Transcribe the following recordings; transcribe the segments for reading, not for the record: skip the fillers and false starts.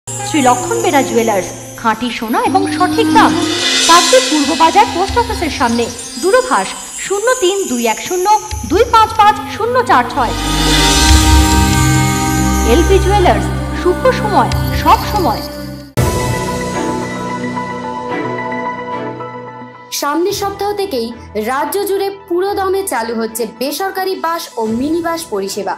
শ্রী লক্ষণ বেরা জুয়েলার্স, খাঁটি সোনা এবং সঠিক দাম। কাকদ্বীপ পূর্ব বাজার পোস্ট অফিসের সামনে, দূরভাষ 03-210-255-046। এলপি জুয়েলার্স, শুভ সময় সব সময়। সামনের সপ্তাহ থেকেই রাজ্য জুড়ে পুরো দমে চালু হচ্ছে বেসরকারি বাস ও মিনি বাস পরিষেবা।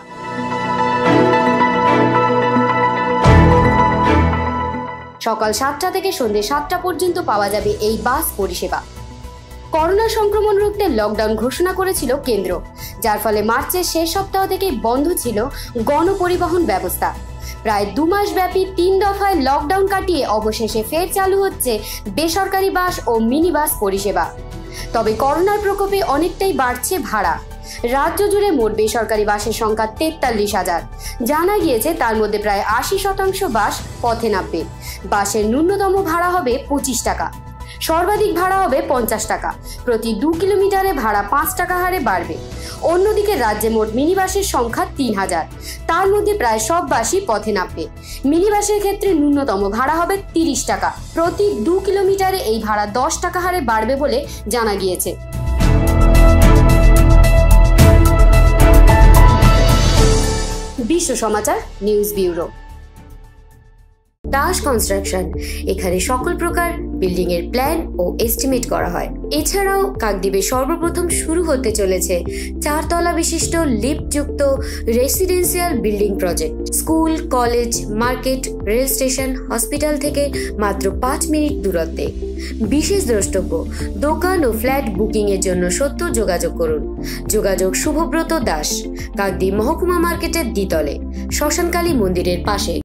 সকাল 7টা থেকে সন্ধ্যে 7টা পর্যন্ত পাওয়া যাবে এই বাস পরিষেবা। করোনা সংক্রমণ রুখতে লকডাউন ঘোষণা করেছিল কেন্দ্র, যার ফলে মার্চের শেষ সপ্তাহ থেকেই বন্ধ ছিল গণপরিবহন ব্যবস্থা। প্রায় 2 মাস ব্যাপী 3 দফায় লকডাউন কাটিয়ে অবশেষে ফের চালু হচ্ছে বেসরকারি বাস ও মিনি বাস পরিষেবা। তবে করোনার প্রকোপে অনেকটাই বাড়ছে ভাড়া। রাজ্য জুড়ে মোট বেসরকারি বাসের সংখ্যা 43,000। জানা গিয়েছে তার মধ্যে প্রায় 80% বাস পথে নামবে। বাসের ন্যূনতম ভাড়া হবে 25 টাকা, সর্বাধিক ভাড়া হবে 50 টাকা। প্রতি 2 কিলোমিটারে ভাড়া 5 টাকা হারে বাড়বে। অন্যদিকে রাজ্যে মোট মিনি বাসের সংখ্যা 3000। তার মধ্যে প্রায় সব বাসই পথে নামবে। মিনি বাসের ক্ষেত্রে ন্যূনতম ভাড়া হবে 30 টাকা। প্রতি 2 কিলোমিটারে এই ভাড়া 10 টাকা হারে বাড়বে বলে জানা গিয়েছে। Biswa Samachar news bureau. Das construction, এখানে সকল প্রকার বিল্ডিং এর প্ল্যান ও এস্টিমেট করা হয়। এছাড়াও কাকদ্বীপে সর্বপ্রথম শুরু হতে চলেছে 4 তলা বিশিষ্ট লিফটযুক্ত residential building project. School, college, market, rail station, hospital থেকে মাত্র 5 মিনিট দূরত্বে। বিশেষ দ্রষ্টব্য, দোকান ও ফ্ল্যাট বুকিং এর জন্য সত্য যোগাযোগ করুন। যোগাযোগ শুভব্রত দাস, কাকদ্বীপ মহকুমা মার্কেটের দ্বিতলে, শ্মশানকালী মন্দিরের পাশে।